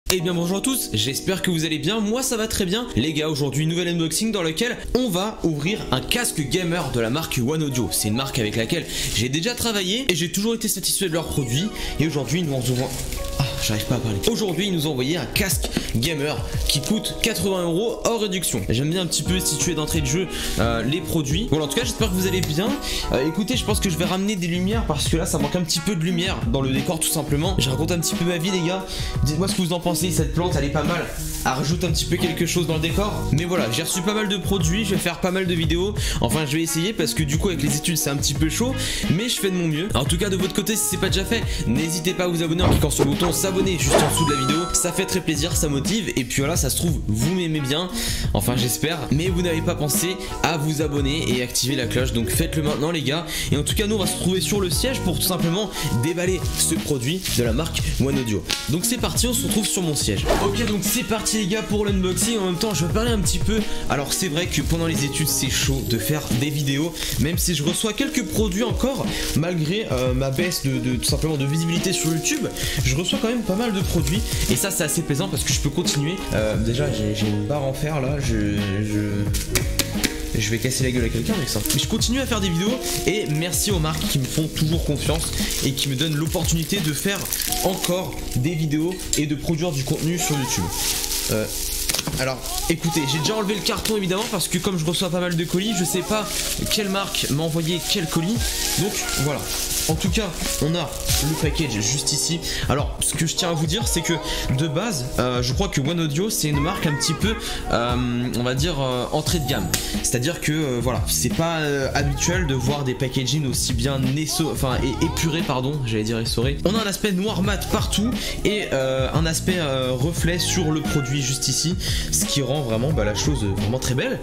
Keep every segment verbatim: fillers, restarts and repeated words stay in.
Eh bien bonjour à tous, j'espère que vous allez bien, moi ça va très bien. Les gars, aujourd'hui nouvel unboxing dans lequel on va ouvrir un casque gamer de la marque One Audio. C'est une marque avec laquelle j'ai déjà travaillé et j'ai toujours été satisfait de leurs produits. Et aujourd'hui nous en ouvrons... Ah, j'arrive pas à parler. Aujourd'hui ils nous ont envoyé un casque gamer qui coûte quatre-vingts euros hors réduction. J'aime bien un petit peu situer d'entrée de jeu euh, les produits. Bon en tout cas j'espère que vous allez bien. euh, Écoutez, je pense que je vais ramener des lumières parce que là ça manque un petit peu de lumière dans le décor tout simplement. Je raconte un petit peu ma vie les gars. Dites-moi ce que vous en pensez. Cette plante elle est pas mal, elle rajoute un petit peu quelque chose dans le décor. Mais voilà, j'ai reçu pas mal de produits, je vais faire pas mal de vidéos. Enfin je vais essayer parce que du coup avec les études c'est un petit peu chaud, mais je fais de mon mieux. En tout cas de votre côté, si c'est pas déjà fait, n'hésitez pas à vous abonner en cliquant sur le bouton s'abonner juste en dessous de la vidéo. Ça fait très plaisir, ça motive. Et puis voilà, ça se trouve vous m'aimez bien, enfin j'espère, mais vous n'avez pas pensé à vous abonner et activer la cloche. Donc faites-le maintenant les gars. Et en tout cas nous on va se retrouver sur le siège pour tout simplement déballer ce produit de la marque One Audio. Donc c'est parti, on se retrouve sur mon siège. Ok, donc c'est parti les gars pour l'unboxing. En même temps je vais parler un petit peu. Alors c'est vrai que pendant les études c'est chaud de faire des vidéos, même si je reçois quelques produits encore malgré euh, ma baisse de, de tout simplement de visibilité sur YouTube. Je reçois quand même pas mal de produits et ça c'est assez plaisant parce que je peux continuer. euh, déjà j'ai une barre en fer là, je... je... Je vais casser la gueule à quelqu'un avec ça. Mais je continue à faire des vidéos et merci aux marques qui me font toujours confiance et qui me donnent l'opportunité de faire encore des vidéos et de produire du contenu sur YouTube. Euh, alors écoutez, j'ai déjà enlevé le carton évidemment parce que comme je reçois pas mal de colis, je sais pas quelle marque m'a envoyé quel colis. Donc voilà. En tout cas, on a le package juste ici. Alors, ce que je tiens à vous dire, c'est que de base, euh, je crois que One Audio, c'est une marque un petit peu, euh, on va dire, euh, entrée de gamme. C'est-à-dire que, euh, voilà, c'est pas euh, habituel de voir des packaging aussi bien esso, enfin, et épurés, pardon, j'allais dire essorés. On a un aspect noir mat partout et euh, un aspect euh, reflet sur le produit juste ici, ce qui rend vraiment bah, la chose vraiment très belle.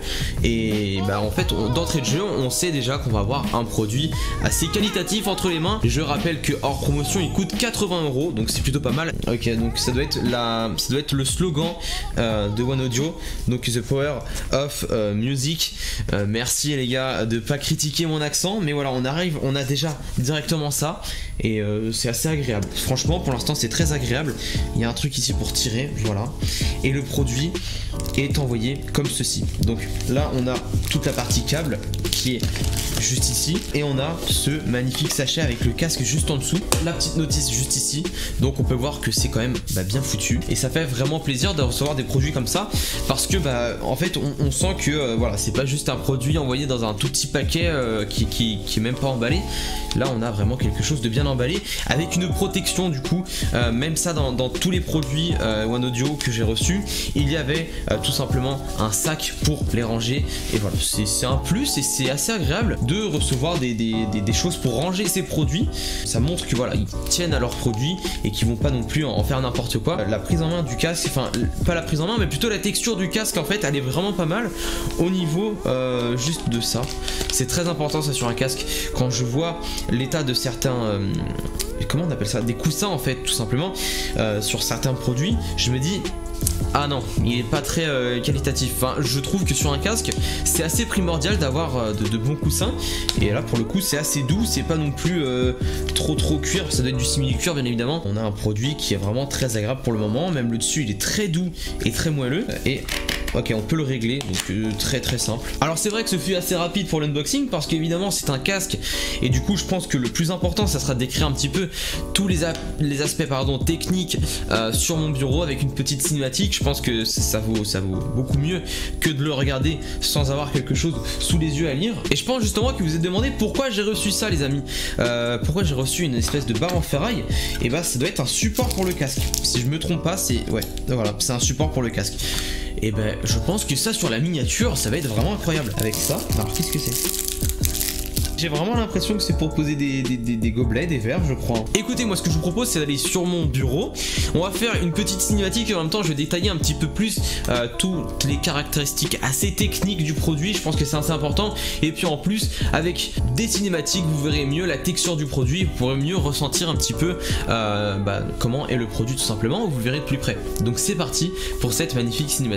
Et bah, en fait, d'entrée de jeu, on sait déjà qu'on va avoir un produit assez qualitatif entre les mains. Je rappelle que hors promotion il coûte quatre-vingts euros, donc c'est plutôt pas mal. Ok, donc ça doit être la, ça doit être le slogan euh, de One Audio, donc the power of uh, music. Euh, merci les gars de pas critiquer mon accent, mais voilà, on arrive, on a déjà directement ça et euh, c'est assez agréable. Franchement, pour l'instant c'est très agréable. Il y a un truc ici pour tirer, voilà, et le produit est envoyé comme ceci. Donc là on a toute la partie câble qui est juste ici et on a ce magnifique sachet avec le casque juste en dessous, la petite notice juste ici. Donc on peut voir que c'est quand même bah, bien foutu et ça fait vraiment plaisir de recevoir des produits comme ça parce que bah en fait on, on sent que euh, voilà, c'est pas juste un produit envoyé dans un tout petit paquet euh, qui, qui, qui est même pas emballé. Là on a vraiment quelque chose de bien emballé avec une protection du coup. euh, même ça dans, dans tous les produits euh, One Audio que j'ai reçus, il y avait euh, tout simplement un sac pour les ranger et voilà, c'est un plus et c'est assez agréable de recevoir des, des, des, des choses pour ranger ces produits. Ça montre que voilà, ils tiennent à leurs produits et qu'ils vont pas non plus en faire n'importe quoi. La prise en main du casque, enfin pas la prise en main mais plutôt la texture du casque en fait, elle est vraiment pas mal au niveau euh, juste de ça. C'est très important ça sur un casque. Quand je vois l'état de certains euh, comment on appelle ça, des coussins en fait tout simplement euh, sur certains produits, je me dis ah non, il est pas très euh, qualitatif. Enfin, je trouve que sur un casque, c'est assez primordial d'avoir euh, de, de bons coussins. Et là, pour le coup, c'est assez doux. C'est pas non plus euh, trop trop cuir. Ça doit être du simili-cuir, bien évidemment. On a un produit qui est vraiment très agréable pour le moment. Même le dessus, il est très doux et très moelleux. Et ok, on peut le régler, donc euh, très très simple. Alors c'est vrai que ce fut assez rapide pour l'unboxing parce qu'évidemment c'est un casque et du coup je pense que le plus important ça sera de décrire un petit peu tous les, les aspects pardon, techniques euh, sur mon bureau avec une petite cinématique. Je pense que ça vaut, ça vaut beaucoup mieux que de le regarder sans avoir quelque chose sous les yeux à lire. Et je pense justement que vous vous êtes demandé pourquoi j'ai reçu ça les amis. euh, Pourquoi j'ai reçu une espèce de barre en ferraille. Et bah ça doit être un support pour le casque. Si je me trompe pas, c'est ouais, voilà, c'est un support pour le casque. Et ben je pense que ça sur la miniature ça va être vraiment incroyable. Avec ça, alors qu'est-ce que c'est? J'ai vraiment l'impression que c'est pour poser des, des, des, des gobelets, des verres je crois. Écoutez, moi ce que je vous propose c'est d'aller sur mon bureau. On va faire une petite cinématique et en même temps je vais détailler un petit peu plus euh, toutes les caractéristiques assez techniques du produit. Je pense que c'est assez important. Et puis en plus avec des cinématiques vous verrez mieux la texture du produit. Vous pourrez mieux ressentir un petit peu euh, bah, comment est le produit tout simplement. Vous le verrez de plus près. Donc c'est parti pour cette magnifique cinématique.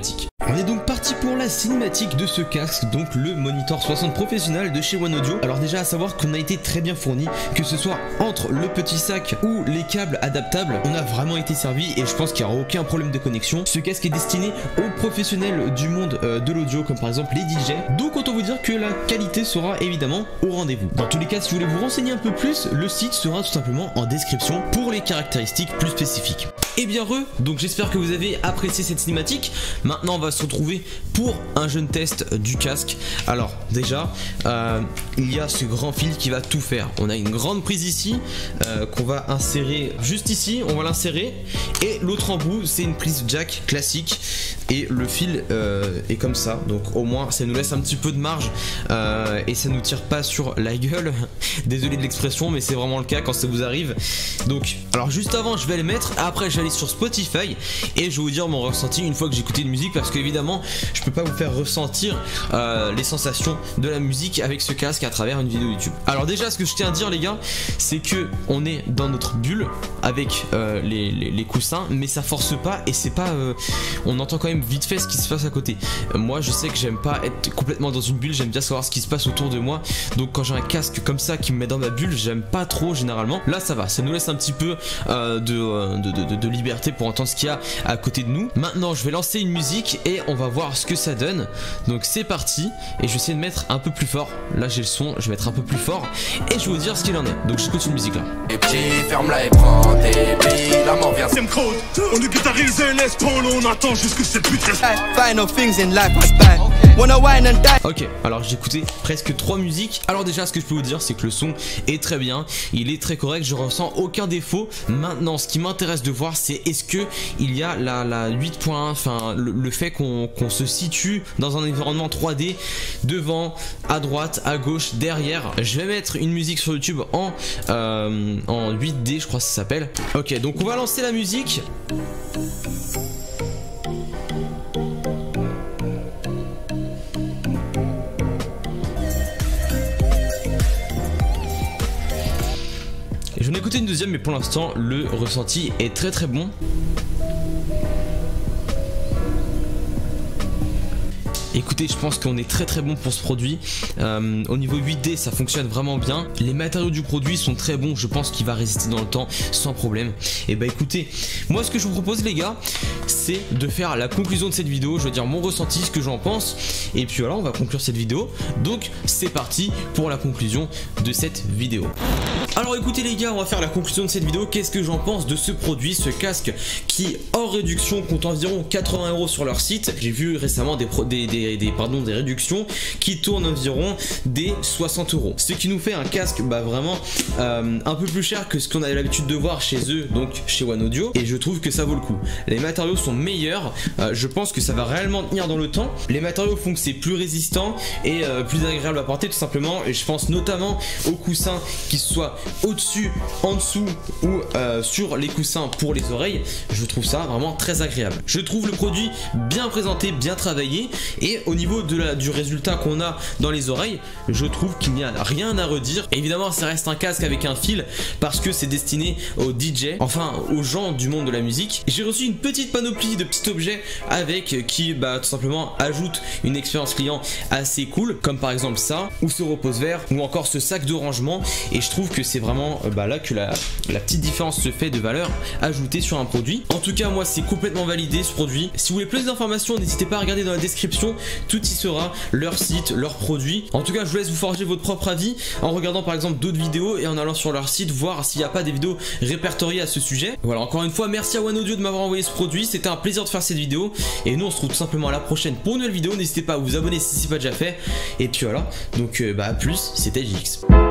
On est donc parti pour la cinématique de ce casque, donc le Monitor soixante professionnel de chez One Audio. Alors déjà à savoir qu'on a été très bien fourni, que ce soit entre le petit sac ou les câbles adaptables, on a vraiment été servi et je pense qu'il n'y aura aucun problème de connexion. Ce casque est destiné aux professionnels du monde euh, de l'audio, comme par exemple les D J. Donc autant vous dire que la qualité sera évidemment au rendez-vous. Dans tous les cas, si vous voulez vous renseigner un peu plus, le site sera tout simplement en description pour les caractéristiques plus spécifiques. Et bien re, donc j'espère que vous avez apprécié cette cinématique. Maintenant on va se retrouver pour un jeune test du casque. Alors déjà euh, il y a ce grand fil qui va tout faire. On a une grande prise ici euh, qu'on va insérer juste ici, on va l'insérer, et l'autre embout c'est une prise jack classique et le fil euh, est comme ça, donc au moins ça nous laisse un petit peu de marge euh, et ça nous tire pas sur la gueule. Désolé de l'expression mais c'est vraiment le cas quand ça vous arrive. Donc alors juste avant je vais le mettre, après je vais aller sur Spotify et je vais vous dire mon ressenti une fois que j'ai écouté une musique, parce qu'évidemment je peux pas vous faire ressentir euh, les sensations de la musique avec ce casque à travers une vidéo YouTube. Alors déjà ce que je tiens à dire les gars, c'est que on est dans notre bulle avec euh, les, les, les coussins, mais ça force pas et c'est pas euh, on entend quand même vite fait ce qui se passe à côté. euh, moi je sais que j'aime pas être complètement dans une bulle, j'aime bien savoir ce qui se passe autour de moi, donc quand j'ai un casque comme ça qui me met dans ma bulle, j'aime pas trop généralement. Là ça va, ça nous laisse un petit peu euh, de, euh, de, de, de, de liberté pour entendre ce qu'il y a à côté de nous. Maintenant je vais lancer une musique et on va voir ce que ça donne. Donc c'est parti, et je vais essayer de mettre un peu plus fort. Là j'ai le son, je vais mettre un peu plus fort et je vais vous dire ce qu'il en est. Donc j'écoute une musique là. Et petit, ferme-la et prends tes billes, la mort vient. C'est code, on est guitarisé, laisse Paul, on attend jusque cette pute reste. Ok, alors j'ai écouté presque trois musiques. Alors déjà ce que je peux vous dire c'est que le son est très bien, il est très correct, je ressens aucun défaut. Maintenant ce qui m'intéresse de voir c'est est-ce que il y a la, la huit point un, enfin le, le fait qu'on qu'on se situe dans un environnement trois D, devant, à droite, à gauche, derrière. Je vais mettre une musique sur YouTube en, euh, en huit D je crois que ça s'appelle. Ok, donc on va lancer la musique. J'en ai écouté une deuxième, mais pour l'instant le ressenti est très très bon. Écoutez, je pense qu'on est très très bon pour ce produit. Euh, au niveau huit D, ça fonctionne vraiment bien. Les matériaux du produit sont très bons. Je pense qu'il va résister dans le temps sans problème. Et bah écoutez, moi ce que je vous propose les gars, c'est de faire la conclusion de cette vidéo. Je veux dire mon ressenti, ce que j'en pense. Et puis voilà, on va conclure cette vidéo. Donc c'est parti pour la conclusion de cette vidéo. Alors écoutez les gars, on va faire la conclusion de cette vidéo. Qu'est-ce que j'en pense de ce produit, ce casque qui hors réduction coûte environ quatre-vingts euros sur leur site. J'ai vu récemment des, pro des, des, des, pardon, des réductions qui tournent environ des soixante euros. Ce qui nous fait un casque bah, vraiment euh, un peu plus cher que ce qu'on a l'habitude de voir chez eux, donc chez One Audio. Et je trouve que ça vaut le coup. Les matériaux sont meilleurs. Euh, je pense que ça va réellement tenir dans le temps. Les matériaux font que c'est plus résistant et euh, plus agréable à porter tout simplement. Et je pense notamment aux coussins qui soient au-dessus, en dessous ou euh, sur les coussins pour les oreilles. Je trouve ça vraiment très agréable. Je trouve le produit bien présenté, bien travaillé, et au niveau de la, du résultat qu'on a dans les oreilles, je trouve qu'il n'y a rien à redire. Évidemment ça reste un casque avec un fil parce que c'est destiné aux D J, enfin aux gens du monde de la musique. J'ai reçu une petite panoplie de petits objets avec qui bah, tout simplement ajoute une expérience client assez cool, comme par exemple ça, ou ce repose-verre, ou encore ce sac de rangement. Et je trouve que c'est vraiment bah, là que la, la petite différence se fait de valeur ajoutée sur un produit. En tout cas moi c'est complètement validé ce produit. Si vous voulez plus d'informations, n'hésitez pas à regarder dans la description, tout y sera, leur site, leurs produits. En tout cas je vous laisse vous forger votre propre avis en regardant par exemple d'autres vidéos et en allant sur leur site voir s'il n'y a pas des vidéos répertoriées à ce sujet. Voilà, encore une fois merci à One Audio de m'avoir envoyé ce produit, c'était un plaisir de faire cette vidéo et nous on se retrouve tout simplement à la prochaine pour une nouvelle vidéo. N'hésitez pas à vous abonner si ce n'est pas déjà fait, et puis voilà, donc euh, bah à plus, c'était J X.